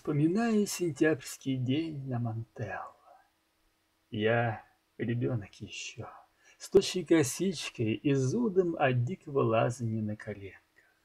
Вспоминаю сентябрьский день на Монтелло. Я ребенок еще, с тощей косичкой и зудом от дикого лазания на коленках.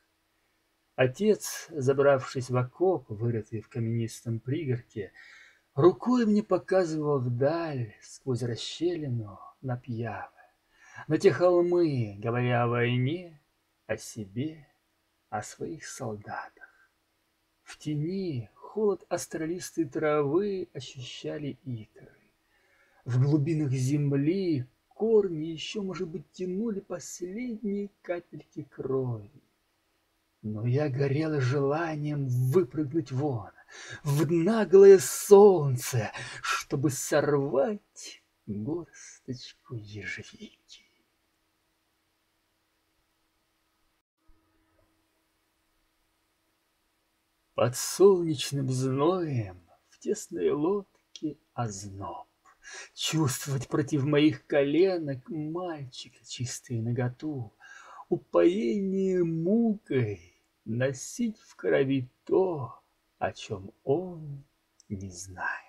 Отец, забравшись в окоп, вырытый в каменистом пригорке, рукой мне показывал вдаль, сквозь расщелину, на Пьяве, на те холмы, говоря о войне, о себе, о своих солдатах. В тени холод астролистой травы ощущали икры. В глубинах земли корни еще, может быть, тянули последние капельки крови. Но я горела желанием выпрыгнуть вон, в наглое солнце, чтобы сорвать горсточку ежевики. Под солнечным зноем в тесной лодке озноб. Чувствовать против моих коленок мальчика чистую наготу, упоение мукой, носить в крови то, о чем он не знает.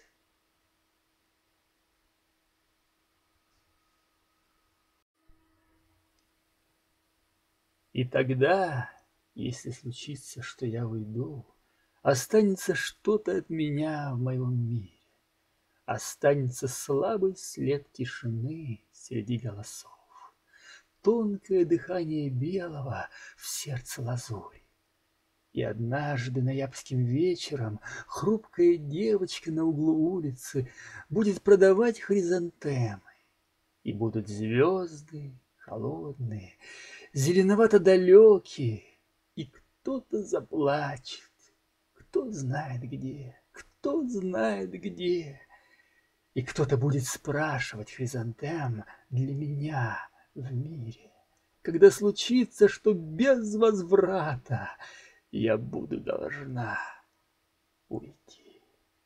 И тогда, если случится, что я уйду, останется что-то от меня в моем мире. Останется слабый след тишины среди голосов, тонкое дыхание белого в сердце лазури. И однажды ноябрьским вечером хрупкая девочка на углу улицы будет продавать хризантемы, и будут звезды холодные, зеленовато-далекие, и кто-то заплачет, кто знает где, кто знает где. И кто-то будет спрашивать хризантем для меня в мире, когда случится, что без возврата я буду должна уйти.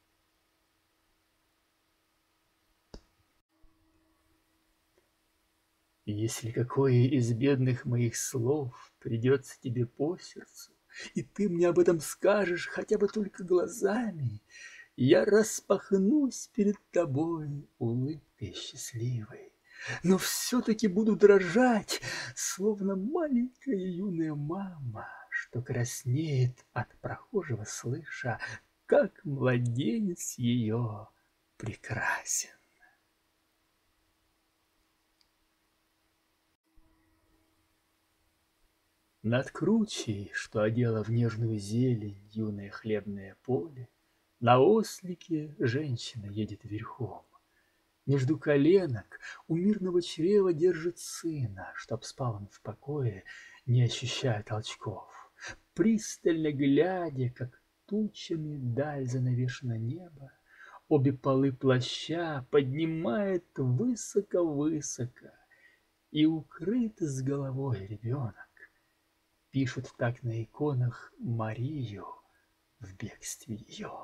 Если какое из бедных моих слов придется тебе по сердцу, и ты мне об этом скажешь хотя бы только глазами, я распахнусь перед тобой улыбкой счастливой, но все-таки буду дрожать, словно маленькая юная мама, что краснеет от прохожего, слыша, как младенец ее прекрасен. Над кручей, что одела в нежную зелень юное хлебное поле, на ослике женщина едет верхом. Между коленок у мирного чрева держит сына, чтоб спал он в покое, не ощущая толчков. Пристально глядя, как тучами даль занавешено небо, обе полы плаща поднимает высоко-высоко, и укрыт с головой ребенок. Пишут так на иконах Марию в бегстве ее.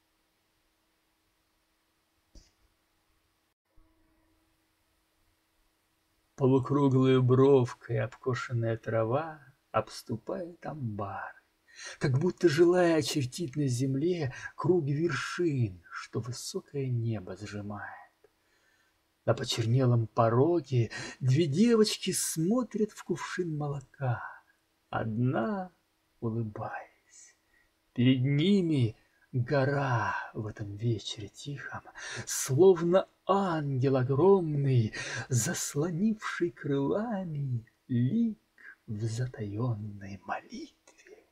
Полукруглую бровкой обкошенная трава обступает амбар, как будто желая очертить на земле круг вершин, что высокое небо сжимает. На почернелом пороге две девочки смотрят в кувшин молока, одна улыбаясь. Перед ними гора в этом вечере тихом, словно ангел огромный, заслонивший крылами лик в затаенной молитве.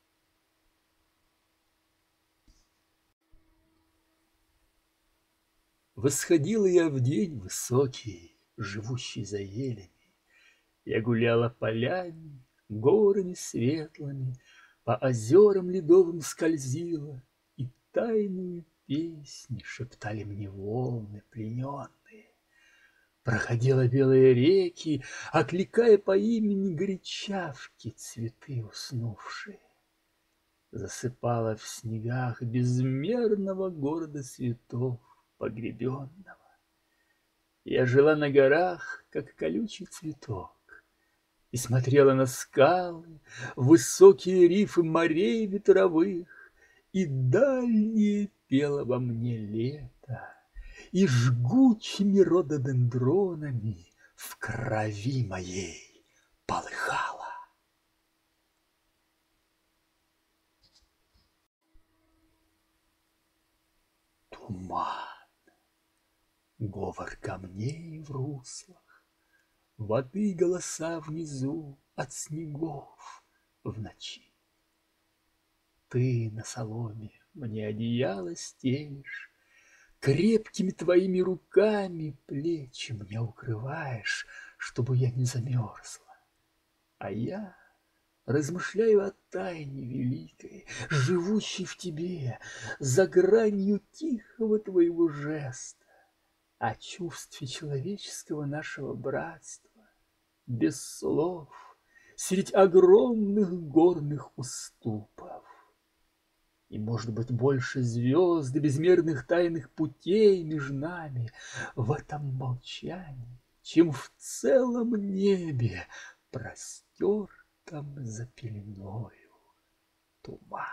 Восходила я в день высокий, живущий за елями. Я гуляла полями, горами светлыми, по озерам ледовым скользила, и тайную песни шептали мне волны плененные. Проходила белые реки, окликая по имени горячавки цветы уснувшие. Засыпала в снегах безмерного города цветов погребенного. Я жила на горах, как колючий цветок, и смотрела на скалы, высокие рифы морей ветровых, И дальнее пело во мне лето, и жгучими рододендронами в крови моей полыхало. Туман, говор камней в руслах, воды голоса внизу от снегов в ночи. Ты на соломе мне одеяло стелишь, крепкими твоими руками плечи мне укрываешь, чтобы я не замерзла. А я размышляю о тайне великой, живущей в тебе, за гранью тихого твоего жеста, о чувстве человеческого нашего братства, без слов, средь огромных горных уступов. И, может быть, больше звезд и безмерных тайных путей между нами в этом молчании, чем в целом небе, простертом за пеленою тумана.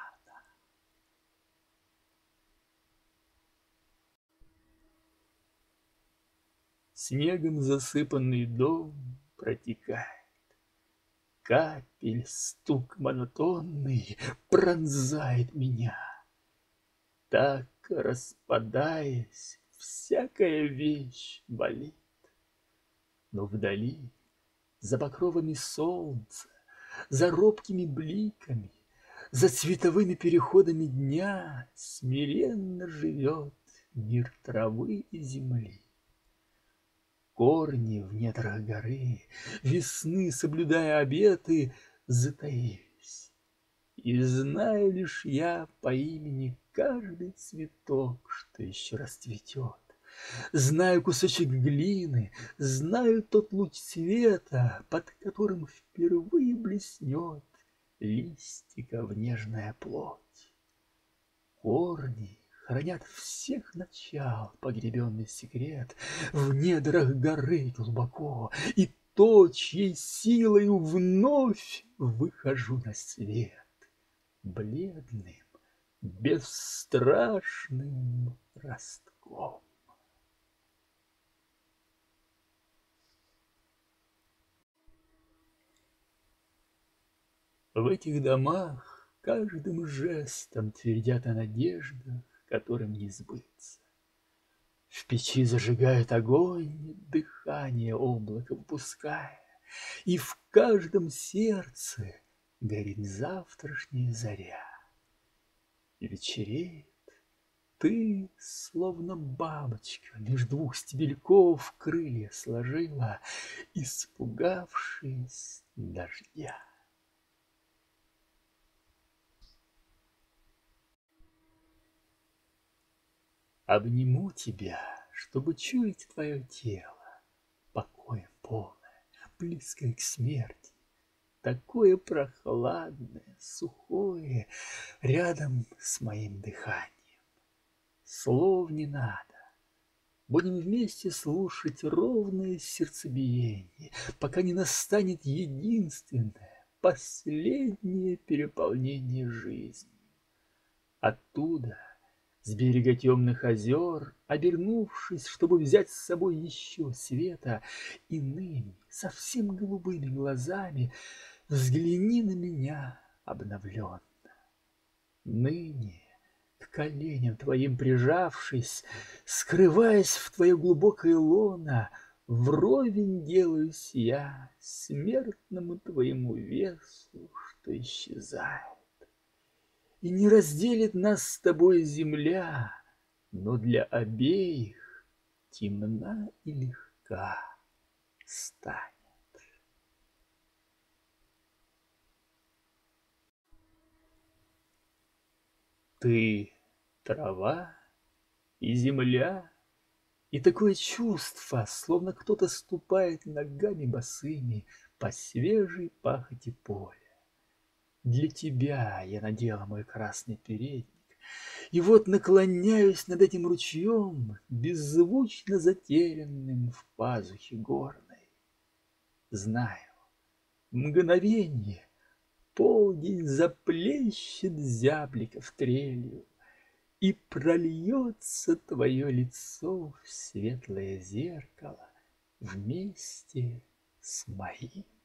Снегом засыпанный дом протекает, капель стук монотонный пронзает меня. Так, распадаясь, всякая вещь болит. Но вдали, за покровами солнца, за робкими бликами, за цветовыми переходами дня смиренно живет мир травы и земли. Корни в недрах горы, весны, соблюдая обеты, затаились. И знаю лишь я по имени каждый цветок, что еще расцветет. Знаю кусочек глины, знаю тот луч света, под которым впервые блеснет листиков нежная плоть. Корни хранят всех начал погребенный секрет в недрах горы глубоко, и то, чьей силою вновь выхожу на свет, бледным, бесстрашным ростком. В этих домах каждым жестом твердят о надеждах, которым не сбыться. В печи зажигают огонь, дыхание облака выпуская, и в каждом сердце горит завтрашняя заря. И вечереет, ты, словно бабочка, меж двух стебельков крылья сложила, испугавшись дождя. Обниму тебя, чтобы чуять твое тело, покоем полное, близкое к смерти, такое прохладное, сухое, рядом с моим дыханием. Слов не надо. Будем вместе слушать ровное сердцебиение, пока не настанет единственное, последнее переполнение жизни. Оттуда, с берега темных озер, обернувшись, чтобы взять с собой еще света, иными, совсем голубыми глазами, взгляни на меня обновленно. Ныне, к коленям твоим прижавшись, скрываясь в твое глубокое лоно, вровень делаюсь я смертному твоему весу, что исчезает. И не разделит нас с тобой земля, но для обеих темна и легка станет. Ты трава и земля, и такое чувство, словно кто-то ступает ногами босыми по свежей пахоте поля. Для тебя я надела мой красный передник, и вот наклоняюсь над этим ручьем, беззвучно затерянным в пазухе горной. Знаю, мгновенье, полдень заплещет зябликов трелью, и прольется твое лицо в светлое зеркало вместе с моим.